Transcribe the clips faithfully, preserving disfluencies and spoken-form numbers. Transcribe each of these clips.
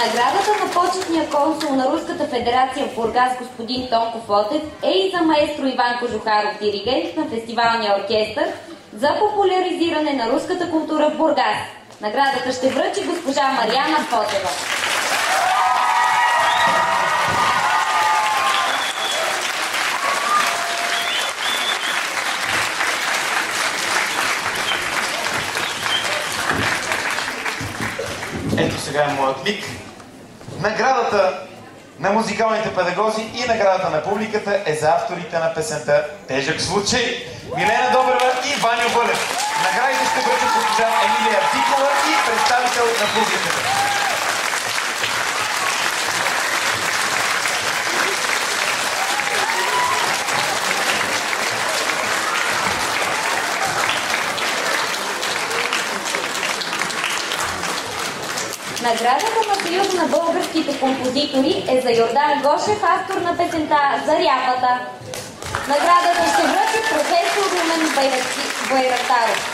Наградата на почетния консул на Руската федерация в Бургас господин Тонко Фотев е и за маестро Иван Кожухаров, диригент на фестивалния оркестър за популяризиране на руската култура в Бургас. Наградата ще връчи госпожа Мариана Фотева. Ето сега е моят лик. Наградата на музикалните педагози и наградата на публиката е за авторите на песента "Тежък случай" Милена Добрева и Ваню Вълев. Наградите ще връчат госпожа Емилия Тикова и представител на публиката. Наградата на Съюза на българските композитори е за Йордан Гошев, автор на песента "За ряпата". Наградата ще връчи професор Румен Байрактаров.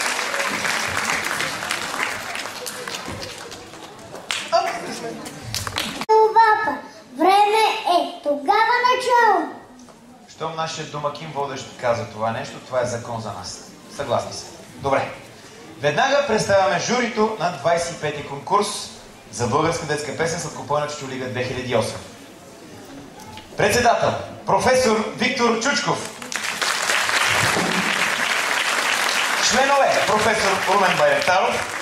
Това време е тогава начало. Щом нашия домакин водещ каза това нещо, това е закон за нас. Съгласни се. Добре. Веднага представяме журито на двадесет и пети конкурс за българска детска песен "Сладкопойна чучулига две хиляди и осем. Председател професор Виктор Чучков. Членове професор Румен Байрактаров,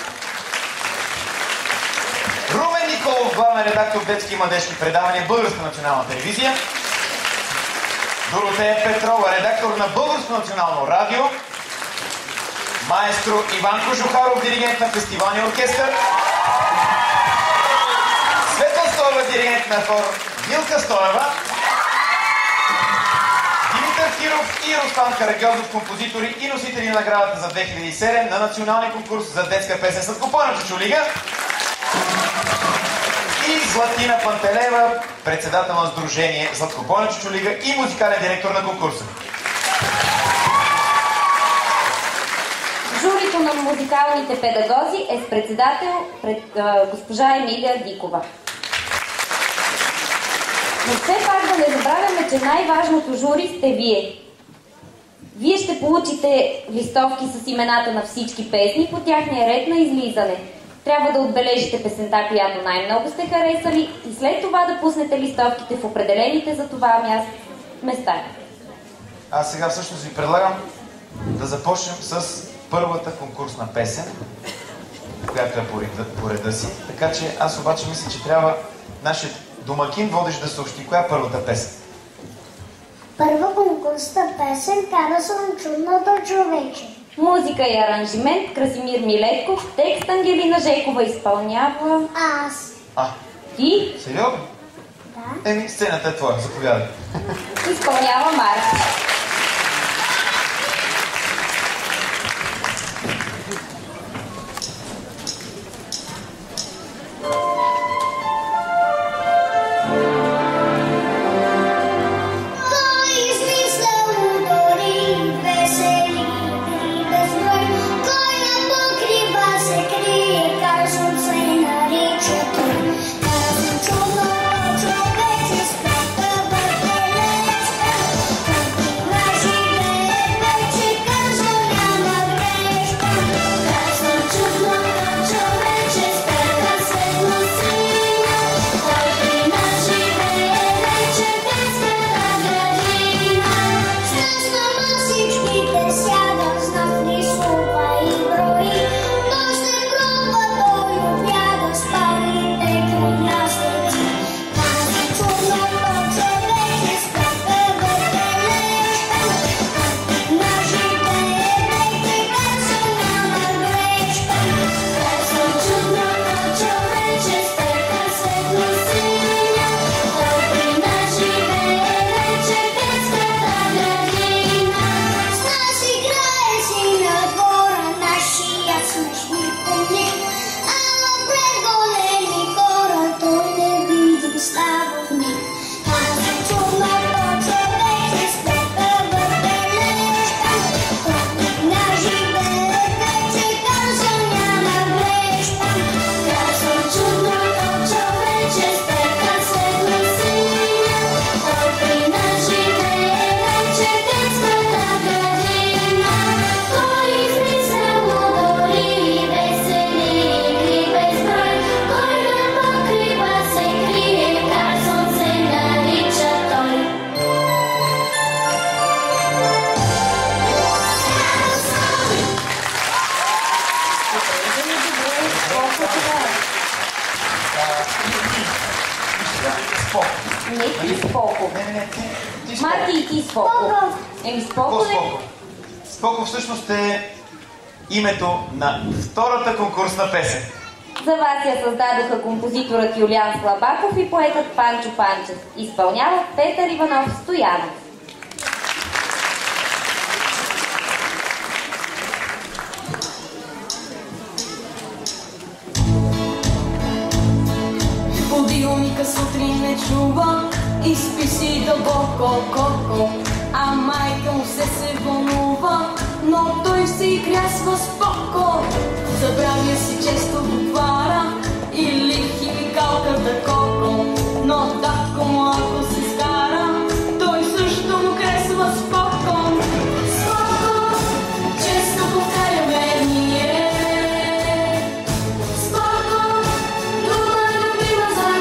Румен Николов, главен редактор детски и младежки предавания Българска национална телевизия, Доротея Петрова, редактор на Българско национално радио, маестро Иван Кожухаров, диригент на фестивалния оркестър, Светла Стоева, диригент на хор Милка Стоева, Димитър Киров и Рустам Карагьозов, композитори и носители на наградата за две хиляди и седем на националния конкурс за детска песен "Сладкопойна чучулига", и Златина Пантелева, председател на сдружение "Сладкопойна чучулига" и музикален директор на конкурса. Журито на музикалните педагози е с председател пред, а, госпожа Емилия Дикова. Но все пак да не забравяме, че най-важното жури сте вие. Вие ще получите листовки с имената на всички песни по тяхния ред на излизане. Трябва да отбележите песента, която най-много сте харесали, и след това да пуснете листовките в определените за това място места. Аз сега всъщност ви предлагам да започнем с първата конкурсна песен, която е по реда, по реда си. Така че аз обаче мисля, че трябва нашият домакин водещ да съобщи коя е първата песен. Първа конкурсна песен "Кара съм чудното човече". Музика и аранжимент Красимир Милетков, текст Ангелина Жекова изпълнява... Аз. А, Ти? сериозно? Да. Еми, сцената е твоя, заповядай. Изпълнява Марк. Чудно човече, спрята бъде лечка, Споков. Не ти Споков. Не, не, не, ти, ти Споков. Марти и ти Споков. Еми Споков е... Споков. Споков всъщност е името на втората конкурсна песен. За вас я създадоха композиторът Юлиан Слабаков и поетът Панчо Панчев. Изпълняват Петър Иванов Стоянов. Будилника сутрин не чува и спи си дълбоко коко, а майка му се се вълнува, но той си крясва споко. Забравя си често буквара или химикалката коко, но татко му ако се скара, той също му кресва споко. Споко, често повтаряме ние. Споко, дума любима за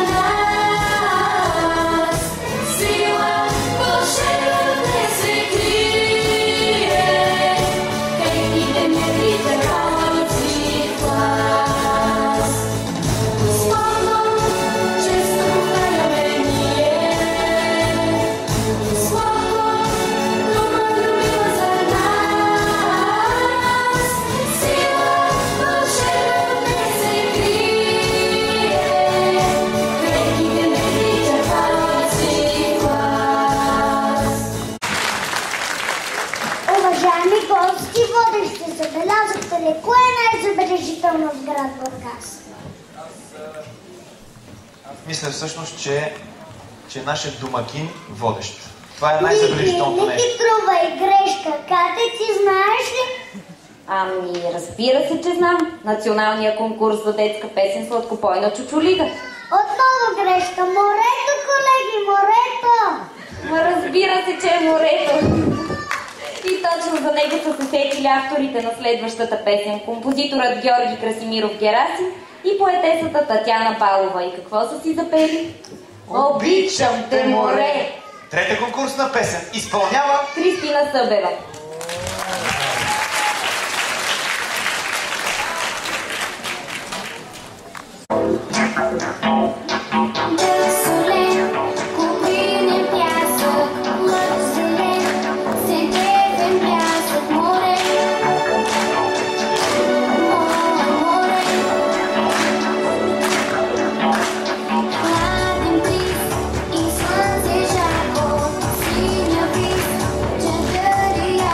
нас. Сила вълшебна не се крие, техните нервите рават си клас. Споко, често повтаряме ние. Споко, дума любима за нас. Сила вълшебна не се крие, техните нервите рават си клас. Уважаеми гости, водещи, забелязахте ли кое е най-забележително в град Бургас? Мисля всъщност, че, че нашия домакин водещ. Това е най-забележителното Не нещо. хитрувай грешка. Кате, ти знаеш ли? Ами, разбира се, че знам. Националния конкурс за детска песен Сладкопойна чучулига. Отново грешка. Морето, колеги, морето! Ма разбира се, че е морето. И точно за него са се сетили авторите на следващата песен. Композиторът Георги Красимиров Герасим и поетесата Татяна Балова. И какво са си запели? Обичам те, море! Трета конкурсна песен изпълнява Кристина Събева. Солен, купинен пясък, млад зелен, седевен пясък, море, море, море. Хладен бриз и слънце жарко, синя бриз, чадъри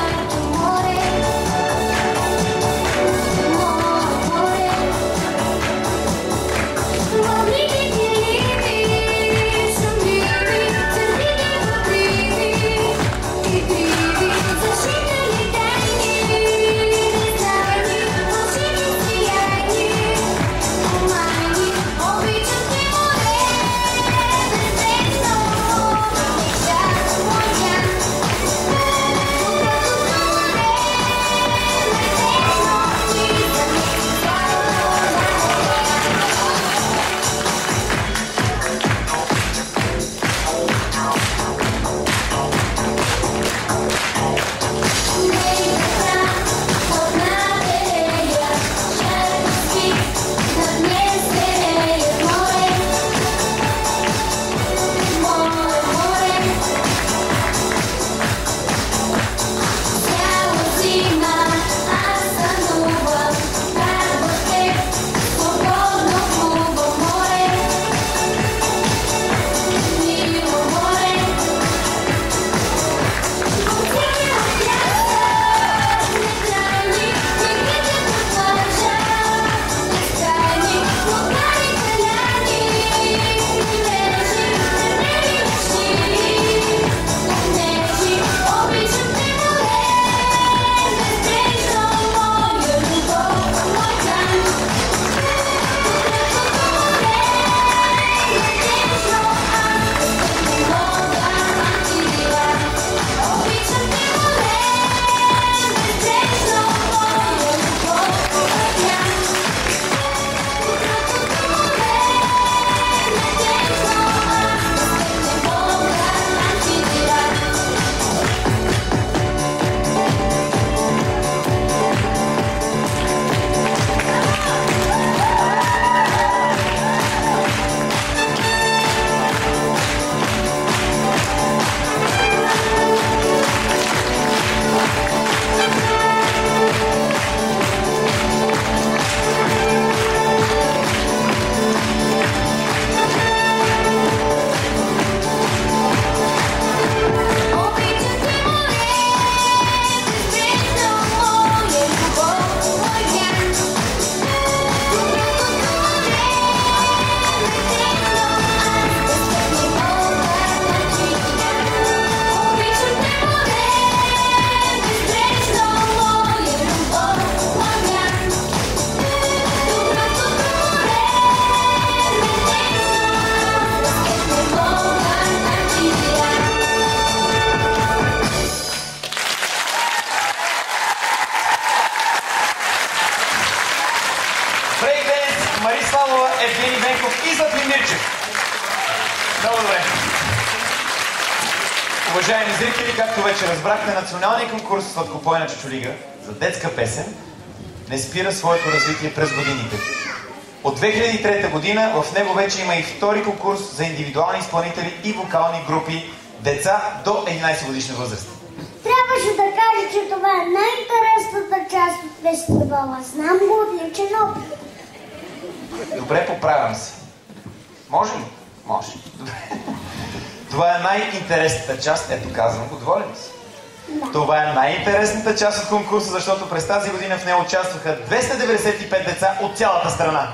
Уважаеми зрители, както вече разбрахте, националният конкурс Сладкопойна чучулига за детска песен не спира своето развитие през годините. От две хиляди и трета година в него вече има и втори конкурс за индивидуални изпълнители и вокални групи деца до единайсет годишна възраст. Трябваше да кажа, че това е най-интересната част от фестивала. Знам го от личен опит. Добре, поправям се. Може ли? Може. Добре. Това е най-интересната част. Ето, казвам го, доволен си. Да. Това е най-интересната част от конкурса, защото през тази година в нея участваха двеста деветдесет и пет деца от цялата страна.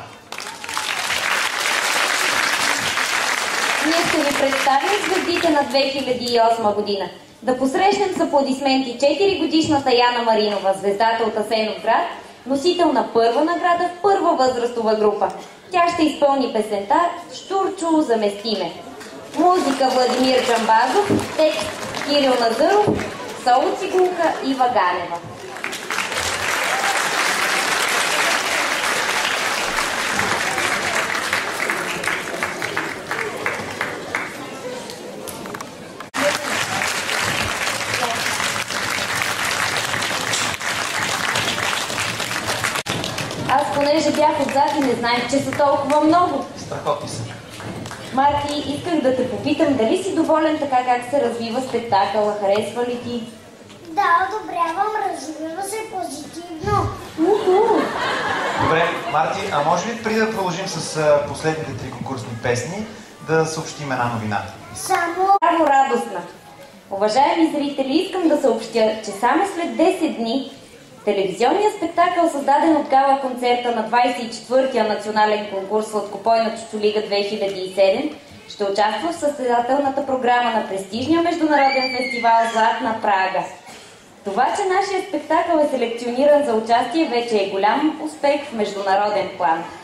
Ние ще ви представим звездите на две хиляди и осма година. Да посрещнем с аплодисменти четиригодишната Яна Маринова, звездата от Асеновград, носител на първа награда в първа възрастова група. Тя ще изпълни песента "Щурчо, замести ме". Музика Владимир Джамбазов, текст Кирил Назаров, соло цигулка Ива Ганева. Аз понеже бях отзад и не знаех, че са толкова много. Страхотни са. Марти, исках да те попитам, дали си доволен така как се развива спектакъла, харесва ли ти? Да, одобрявам, развива се позитивно. Уху! Добре, Марти, а може ли преди да продължим с а, последните три конкурсни песни, да съобщим една новина? Само... Браво, радостна! Уважаеми зрители, искам да съобщя, че само след десет дни телевизионният спектакъл, създаден от гала концерта на двайсет и четвъртия национален конкурс Сладкопойна чучулига две хиляди и седем, ще участва в състезателната програма на престижния международен фестивал Златна Прага. Това, че нашия спектакъл е селекциониран за участие, вече е голям успех в международен план.